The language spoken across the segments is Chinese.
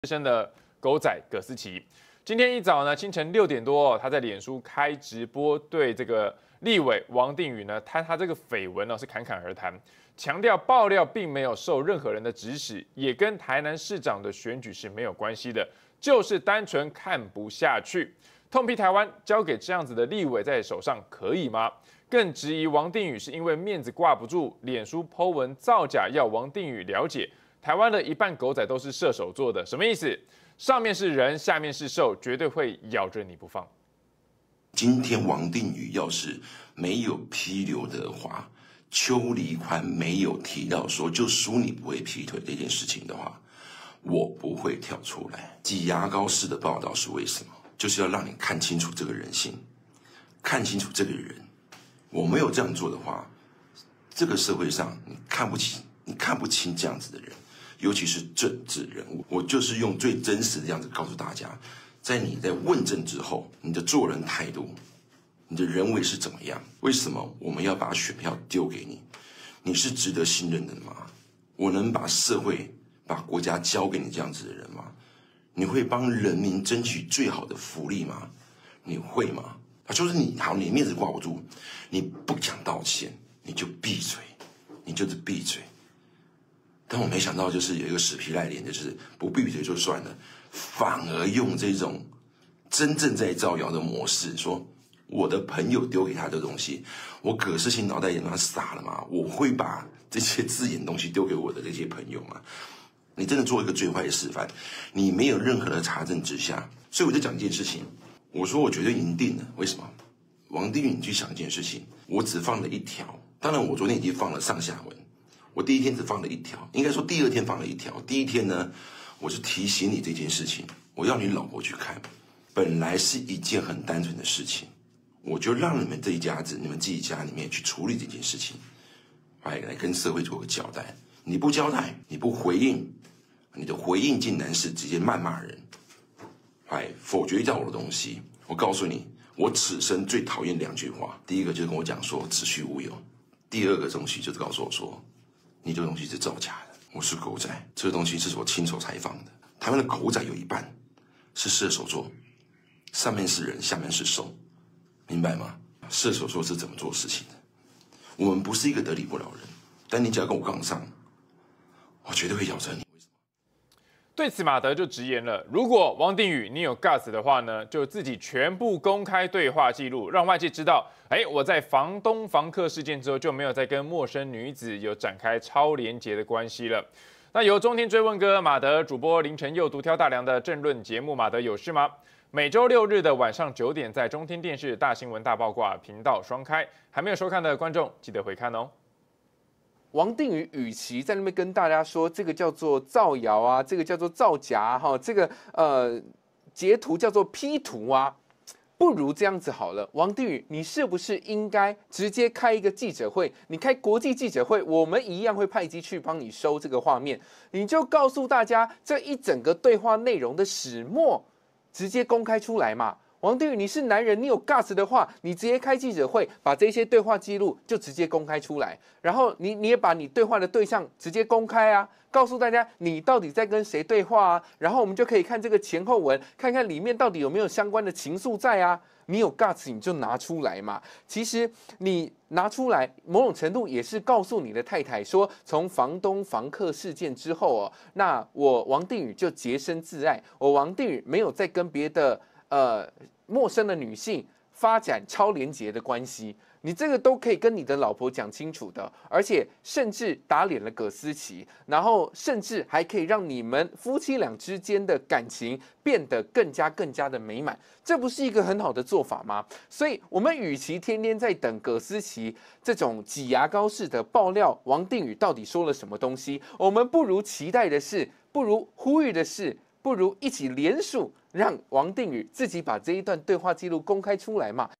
生的狗仔葛思琪，今天一早呢，清晨6点多，他在脸书开直播，对这个立委王定宇呢，他这个绯闻呢是侃侃而谈，强调爆料并没有受任何人的指使，也跟台南市长的选举是没有关系的，就是单纯看不下去，痛批台湾交给这样子的立委在手上可以吗？更质疑王定宇是因为面子挂不住，脸书 po 文造假，要王定宇了解。台湾的一半狗仔都是射手座的，什么意思？上面是人，下面是兽，绝对会咬着你不放。 今天王定宇要是没有批刘德华、邱黎宽没有提到说就输你不会劈腿这件事情的话，我不会跳出来。挤牙膏式的报道是为什么？就是要让你看清楚这个人性，看清楚这个人。我没有这样做的话，这个社会上你看不清这样子的人。尤其是政治人物，我就是用最真实的样子告诉大家，在你在问政之后，你的做人态度，你的人为是怎么样？为什么我们要把选票丢给你？你是值得信任的吗？我能把社会、把国家交给你这样子的人吗？你会帮人民争取最好的福利吗？你会吗？就是你好，你面子挂不住，你不想道歉，你就闭嘴，你就是闭嘴。但我没想到，就是有一个死皮赖脸，就是不闭嘴就算了，反而用这种真正在造谣的模式，说我的朋友丢给他的东西，我葛思琪脑袋眼他傻了吗？我会把这些字眼东西丢给我的这些朋友吗？你真的做一个最坏的示范，你没有任何的查证之下，所以我就讲一件事情，我说我绝对赢定了，为什么？王定宇，你去想一件事情，我只放了一条，当然我昨天已经放了上下文。我第一天只放了一条，应该说第二天放了一条。第一天呢，我是提醒你这件事情，我要你老婆去看。本来是一件很单纯的事情，我就让你们这一家子，你们自己家里面去处理这件事情，来跟社会做个交代。你不交代，你不回应，你的回应竟然是直接谩骂人，否决掉我的东西。我告诉你，我此生最讨厌2句话，第一个就是跟我讲说子虚乌有，第二个东西就是告诉我说。你这个东西是造假的，我是狗仔，这个东西是我亲手采访的。台湾的狗仔有一半是射手座，上面是人，下面是兽，明白吗？射手座是怎么做事情的？我们不是一个得理不饶人，但你只要跟我杠上，我绝对会咬着你。 对此，马德就直言了：如果王定宇你有 guts 的话呢，就自己全部公开对话记录，让外界知道，我在房东房客事件之后就没有再跟陌生女子有展开超连结的关系了。那由中天追问哥马德主播凌晨又独挑大梁的政论节目《马德有事吗》，每周6日的晚上9点在中天电视大新闻大爆卦频道双开，还没有收看的观众记得回看哦。 王定宇与其在那边跟大家说这个叫做造谣啊，这个叫做造假哈，这个截图叫做 P 图啊，不如这样子好了。王定宇，你是不是应该直接开一个记者会？你开国际记者会，我们一样会派机去帮你收这个画面，你就告诉大家这一整个对话内容的始末，直接公开出来嘛。王定宇，你是男人，你有 guts 的话，你直接开记者会，把这些对话记录就直接公开出来，然后你也把你对话的对象直接公开啊，告诉大家你到底在跟谁对话啊，然后我们就可以看这个前后文，看看里面到底有没有相关的情愫在啊。你有 guts 你就拿出来嘛。其实你拿出来，某种程度也是告诉你的太太说，从房东房客事件之后那我王定宇就洁身自爱，我王定宇没有再跟别的陌生的女性发展超连结的关系，你这个都可以跟你的老婆讲清楚的，而且甚至打脸了葛思琪，然后甚至还可以让你们夫妻俩之间的感情变得更加的美满，这不是一个很好的做法吗？所以，我们与其天天在等葛思琪这种挤牙膏式的爆料王定宇到底说了什么东西，我们不如期待的是，不如呼吁的是，不如一起联署，让王定宇自己把这一段对话记录公开出来嘛。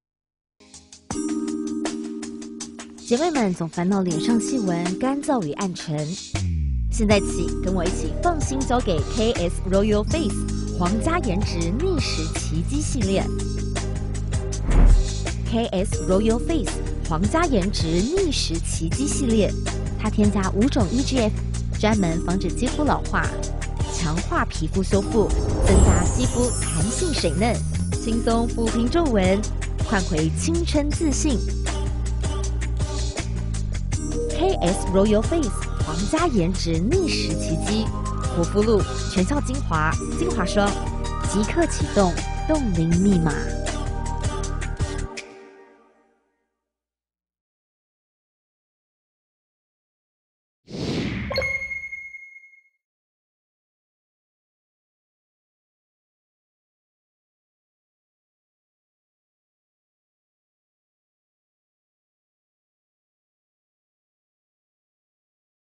姐妹们总烦恼脸上细纹干燥与暗沉，现在起跟我一起放心交给 KS Royal Face 皇家颜值逆时奇迹系列。KS Royal Face 皇家颜值逆时奇迹系列，它添加5种 EGF，专门防止肌肤老化。 强化皮肤修复，增大肌肤弹性水嫩，轻松抚平皱纹，换回青春自信。KS Royal Face 皇家颜值逆时奇迹，护肤露、全效精华、精华霜，即刻启动冻龄密码。